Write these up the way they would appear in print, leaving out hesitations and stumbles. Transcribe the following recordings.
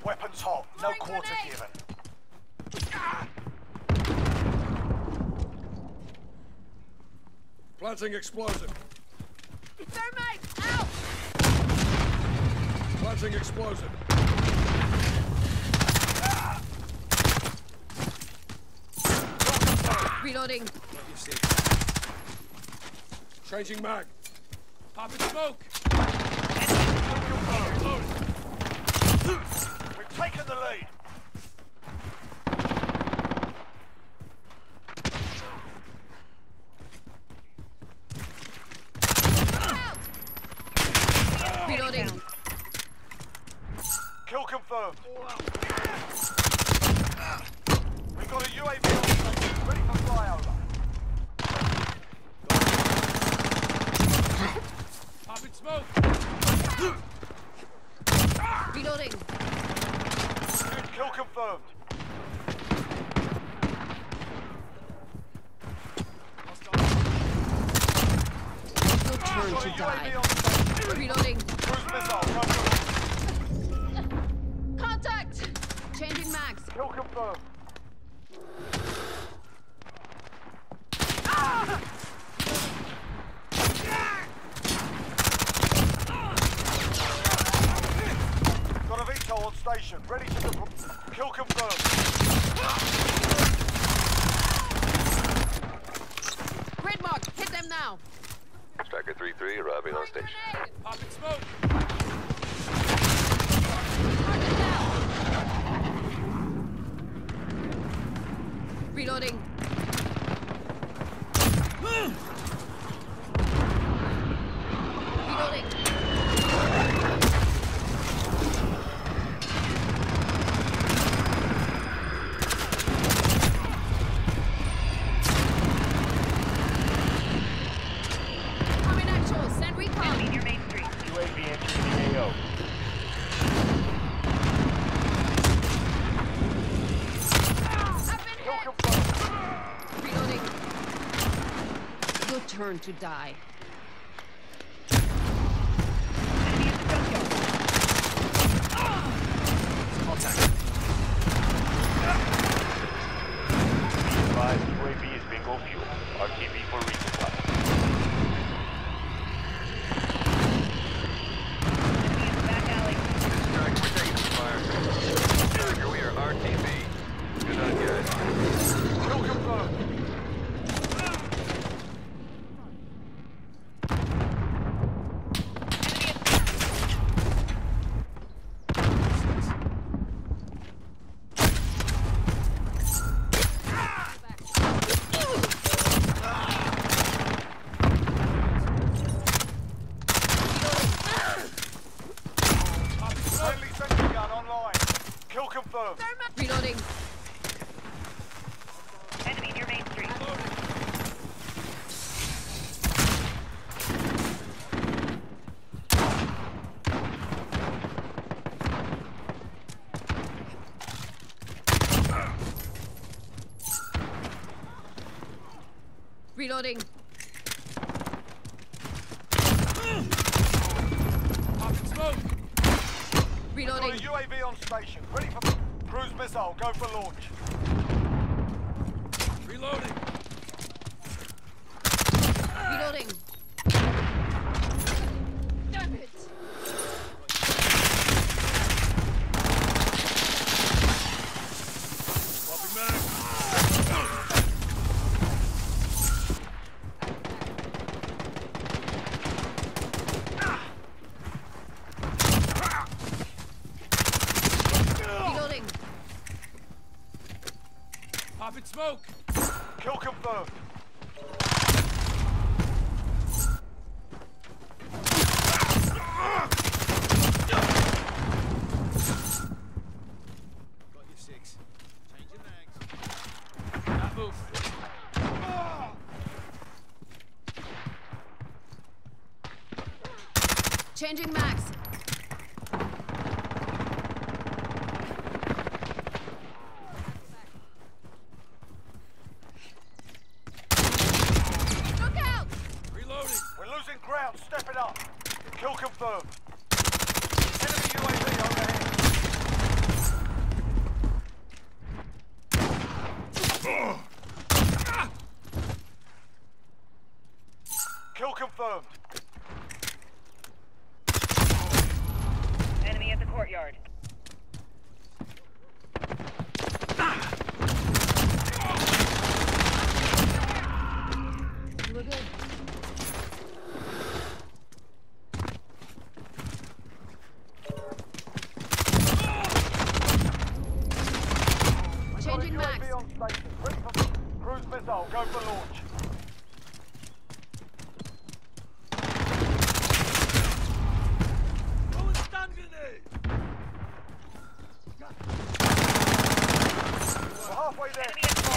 Weapons hot, no quarter given. Planting explosive. Thermite! Out! Planting explosive. Reloading. Changing mag. Popping smoke. We've taken the lead. Reloading. Kill confirmed. We've got a UAV on station, ready for flyover. Popping smoke. Reloading. Kill confirmed. Your turn Got to a UAV die. on station. Reloading. Cruise missile, cover. Contact! Changing mags. Kill confirmed. Got a VTOL on station, ready to deploy. Kill confirmed. Grid mark, hit them now. Striker 3-3 arriving on station. Popping smoke. Target down. Reloading. Reloading. Coming actual, send recon. UAV entering the AO. I've been Kill hit. confirmed. Reloading. Your turn to die. Five UAV is bingo fuel. RTV for resupply. Strike, we're taking fire. Striker, we are RTV. Good on, guys. Kill confirmed. Friendly sentry gun online. Kill confirmed. Reloading. Enemy near Main Street. Reloading. Popping smoke. Got a Reloading. UAV on station, ready for cruise missile. Go for launch. Reloading. Reloading. Damn it. Popping mag. Reloading. Popping smoke. Kill confirmed. Got you 6. Changing mags. That move. Changing mags. Look out! Reloading. We're losing ground. Step it up. Kill confirmed. Enemy UAV overhead. on station. Ready for cruise missile. Go for launch. Throw a stun grenade! We're halfway there.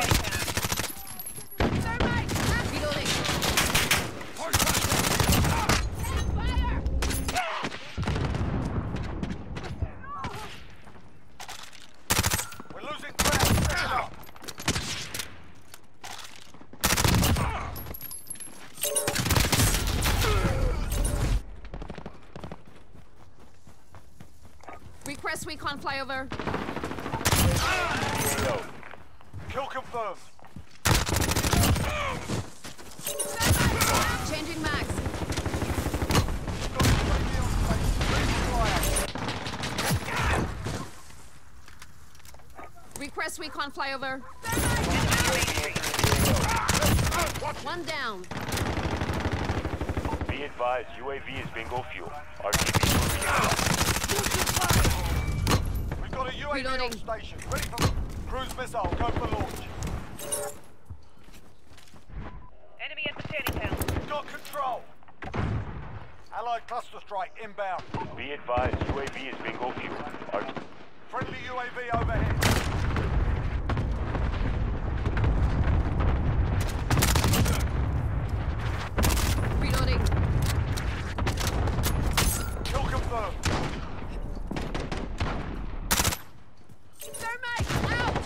Reloading. We're losing ground. Step it up. Request recon flyover. Kill confirmed. Changing max. Got UAV on station. Ready to fly out. Request recon flyover. One down. Be advised, UAV is bingo fuel. RTB moving out. We've got a UAV Reloading. on station. Ready for cruise missile. Go for launch. Enemy at the turning pound. We've got control. Allied cluster strike inbound. Be advised, UAV is bingo fuel. Friendly UAV overhead. Reloading. Kill confirmed. Thermite out.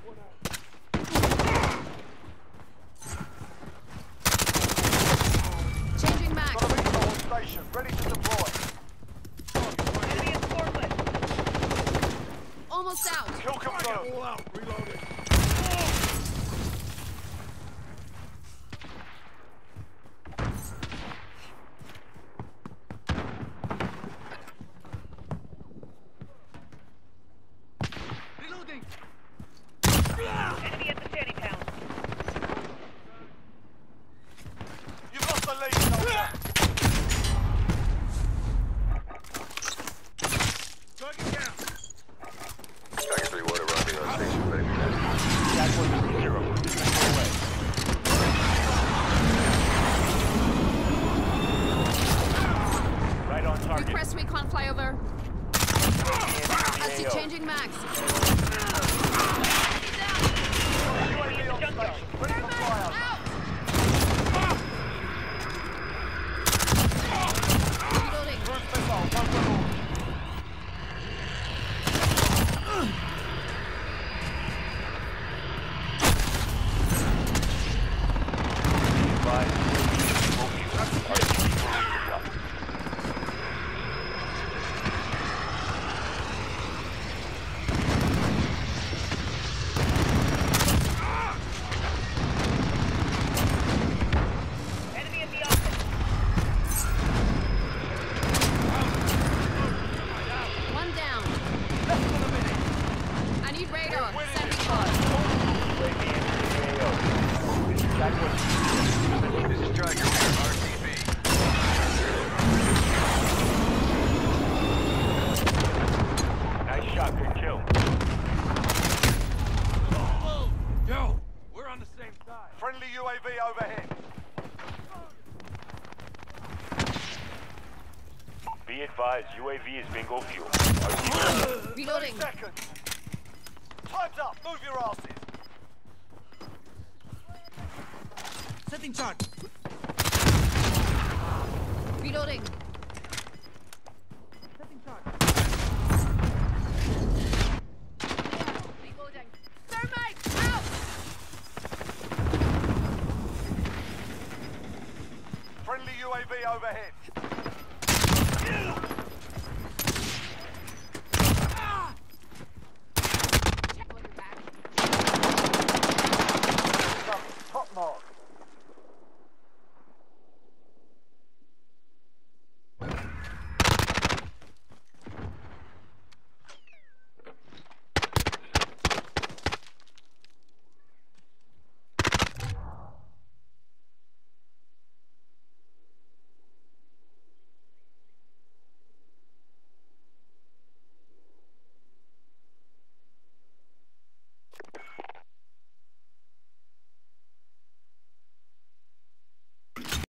Changing max. Got a missile on station. Ready to deploy. Enemy at 4 foot. Almost out. Kill confirmed. All out, reloading. Reloading. Enemy at the turning pound. You've lost the lead, soldier. Target down. Tiger 3 water rocket on station. Ready for test. That was 0. Right on target. Request recon flyover. I see AO. changing max. UAV on station. Ready for flyout. Out. Reloading. Cruise missile. Go for launch. Enemy at the office. One down. I need radar. Winning Send this recon. This is Tiger 1, RTB. Nice shot, good kill. Yo, we're on the same side. Friendly UAV overhead. Be advised, UAV is bingo fuel. Reloading. Seconds. Time's up. Move your asses. Setting charge. Reloading. Setting charge. Reloading. Thermite out. Friendly UAV overhead.